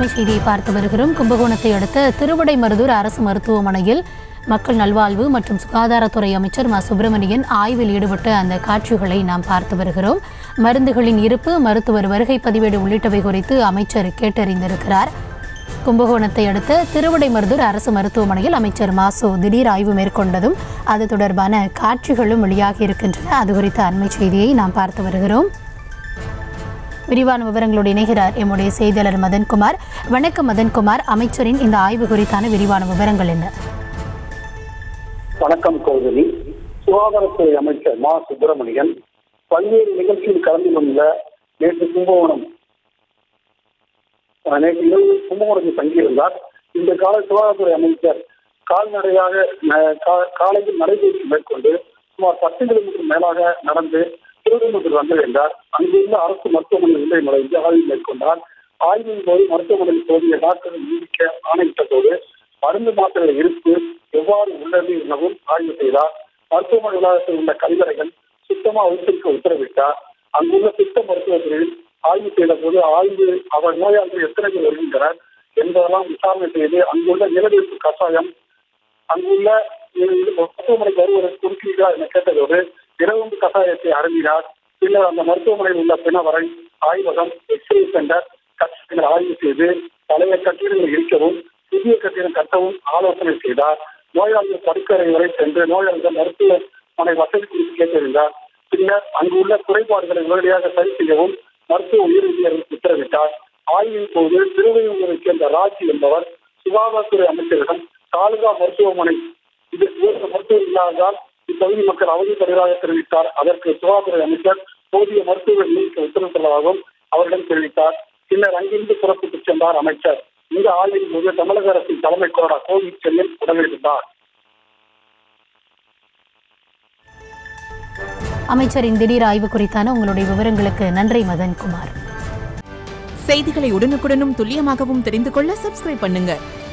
அண்மை செய்தியை பார்த்து வருகிறோம். கும்பகோணத்தை அடுத்த திருவிடைமருதூர் அரசு மருத்துவமனையில் மக்கள் நல்வாழ்வு மற்றும் சுகாதாரத்துறை அமைச்சர் மா சுப்பிரமணியன் ஆய்வில் ஈடுபட்ட அந்த காட்சிகளை நாம் பார்த்து வருகிறோம். மருந்துகளின் இருப்பு, மருத்துவர் வருகை பதிவேடு உள்ளிட்டவை குறித்து அமைச்சர் கேட்டறிந்திருக்கிறார். கும்பகோணத்தை அடுத்த திருவிடைமருதூர் அரசு மருத்துவமனையில் அமைச்சர் மாசு திடீர் ஆய்வு மேற்கொண்டதும் அது தொடர்பான காட்சிகளும் வெளியாகி இருக்கின்றன. அது குறித்த அண்மை செய்தியை நாம் பார்த்து வருகிறோம். விரிவான விவரங்களோடு இணைகிறார் எம்முடைய செய்தியாளர் மதன்குமார். வணக்கம் மதன்குமார், அமைச்சரின் இந்த ஆய்வு குறித்தான விரிவான விவரங்கள் என்ன? வணக்கம் கௌதமி. சுகாதாரத்துறை அமைச்சர் மா சுப்பிரமணியன் பல்வேறு நிகழ்ச்சியில் கலந்து கொள்ள நேற்று கும்பகோணத்தில் தங்கியிருந்தார். இந்த கால சுகாதாரத்துறை அமைச்சர் கால்நடையாக காலையில் நடைபயிற்சி மேற்கொண்டு சுமார் 10 கிலோமீட்டர் மேலாக நடந்து திருவிடைமருதூர் வந்திருந்தார். அங்கிருந்து அரசு மருத்துவமனை உள்ளே நுழைந்து ஆய்வு மேற்கொண்டார். ஆய்வின் போது மருத்துவமனையில் போதிய டாக்டர்கள் நீடிக்க ஆணையிட்ட போது மருந்து மாத்திரை இருப்பு எவ்வாறு உள்ளது எனவும் ஆய்வு செய்தார். மருத்துவமனை வளாகத்தில் உள்ள கழிவறைகள் சுத்தமாக வைத்திருக்க உத்தரவிட்டார். அங்குள்ள சித்த மருத்துவத்துறையில் ஆய்வு செய்த போது அவர் நோயாளிகள் எத்தனை பேர் வருகின்றனர் என்பதெல்லாம் விசாரணை செய்து அங்குள்ள நிலவிருப்பு கஷாயம் அங்குள்ள மருத்துவமனைக்கு வருவதற்கு கொடுக்கிறீர்களா என கேட்டதோடு இரவு கஷாயத்தை அருந்தினார். பின்னர் அந்த மருத்துவமனையில் உள்ள பிணவரை, ஆய்வகம், எக்ஸ்ரே சென்டர் கட்டிடங்கள் ஆய்வு செய்து பழைய கட்டிடங்களை இடிக்கவும் புதிய கட்டிடம் கட்டவும் ஆலோசனை செய்தார். நோயாளிகள் படுக்கறை வரை சென்று நோயாளிகள் மருத்துவமனை வசதி குறித்து கேட்டிருந்தார். பின்னர் அங்குள்ள குறைபாடுகளை உடனடியாக சரி செய்யவும் மருத்துவ உயிரியர்களுக்கு உத்தரவிட்டார். ஆய்வின் போது திருவையூரைச் சேர்ந்த ராஜ் என்பவர் சுகாதாரத்துறை அமைச்சரிடம் தாலுகா மருத்துவமனை இது மருத்துவம் இல்லாததால் இப்பகுதி மக்கள் அவதிப்படுவதாக தெரிவித்தார். அதற்கு சுகாதார அமைச்சர் போதிய மருத்துவர்கள் நியமிக்க உத்தரவிட்டுள்ளதாகவும் அவரிடம் தெரிவித்தார். பின்னர் அங்கிருந்து புறப்பட்டு சென்றார் அமைச்சர். இந்த ஆய்வின் போது தமிழக அரசின் தலைமை கொறடா கோவிட் செல்லில் உடனிருந்தார். அமைச்சரின் திடீர் ஆய்வு குறித்தான உங்களுடைய விவரங்களுக்கு நன்றி மதன்குமார். செய்திகளை உடனுக்குடனும் துல்லியமாகவும் தெரிந்து கொள்ள சப்ஸ்கிரைப் பண்ணுங்க.